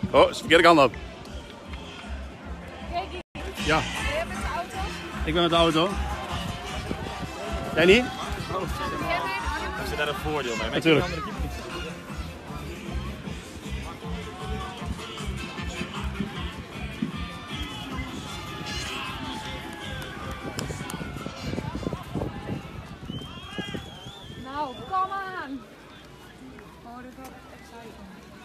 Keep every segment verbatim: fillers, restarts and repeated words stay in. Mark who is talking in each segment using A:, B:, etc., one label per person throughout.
A: Oh, is de verkeerde kant op. Ja.
B: Jij met de auto?
A: Ik ben met de auto. Jij niet?
C: Heb je daar een voordeel mee?
A: Natuurlijk.
B: Nou, kom aan! Oh, dit wordt echt exciting.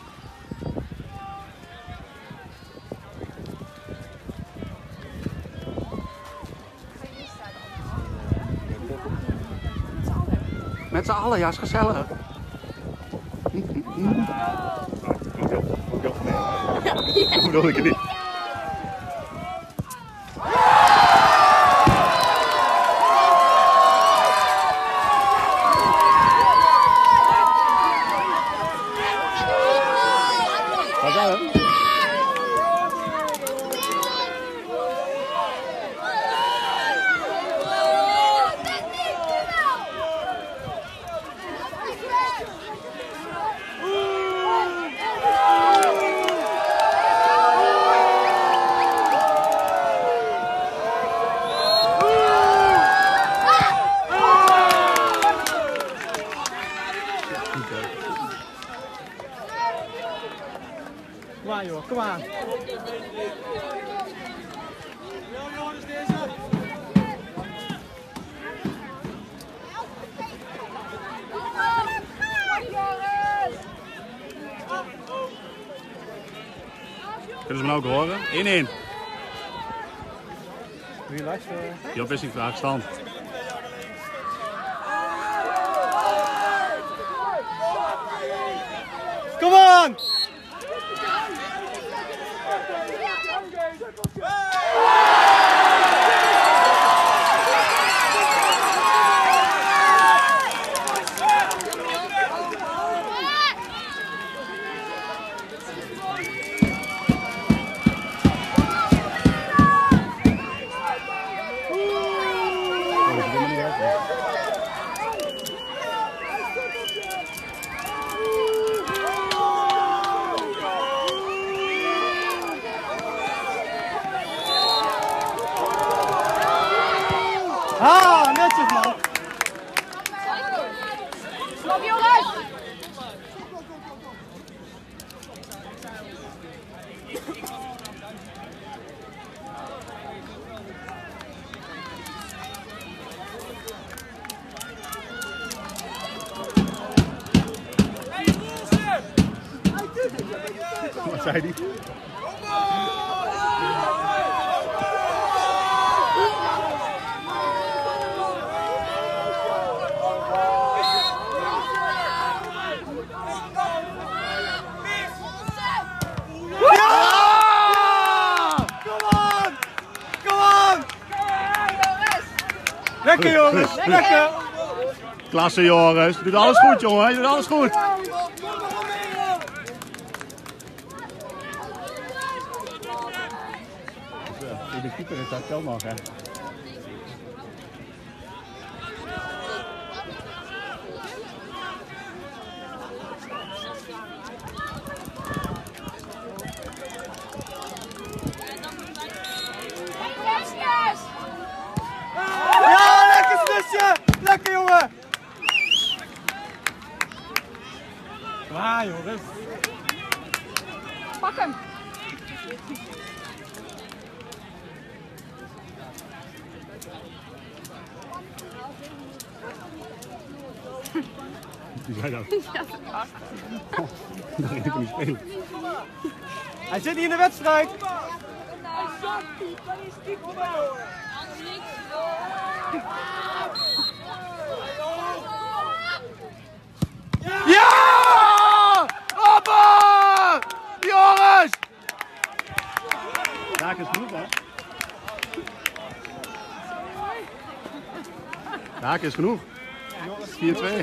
B: Ga je hier staan?
A: Met z'n allen, ja, is gezellig. Dat bedoel ik niet. Wat zijn we?
D: Kom aan joh, kom aan.
A: Kunnen ze me nou ook horen? één één.
D: Doe je luisteren?
A: Job is niet vraag stand.
D: Kom aan! Ah, netjes man!
B: Kom jongens!
A: Wat zei die?
D: Lekker jongens, lekker!
A: Klasse jongens, je doet alles goed jongen, je doet alles goed. De keeper is dat wel nog hè.
D: Ja, lekker slusje! Lekker jongen! Waar jongens?
B: Pak hem!
A: Die zei dat.
B: Ja, dat
A: Dat ging ik niet spelen.
D: Hij zit hier in de wedstrijd!
A: Ja! Hoppa! Jongens! Raak is genoeg hè? Raak is genoeg. vier twee.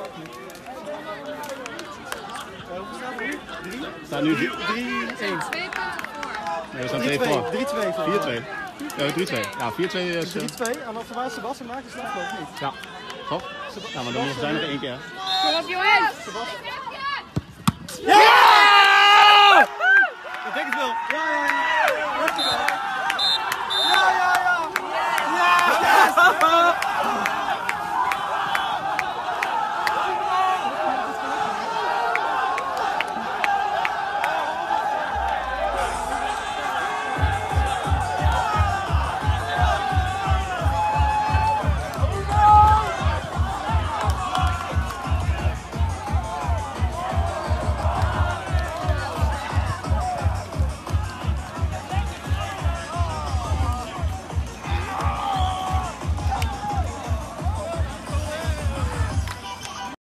A: We staan nu drie één.
B: twee punten voor.
A: Nee, we staan twee voor.
D: drie twee.
A: vier twee. Ja, drie twee. Ja, vier twee is...
D: drie twee en als de Sebastian maakt is dat geloof ik niet.
A: Ja, toch? Ja, maar dan zijn we nog één keer.
B: Kom op jongens!
D: Ja!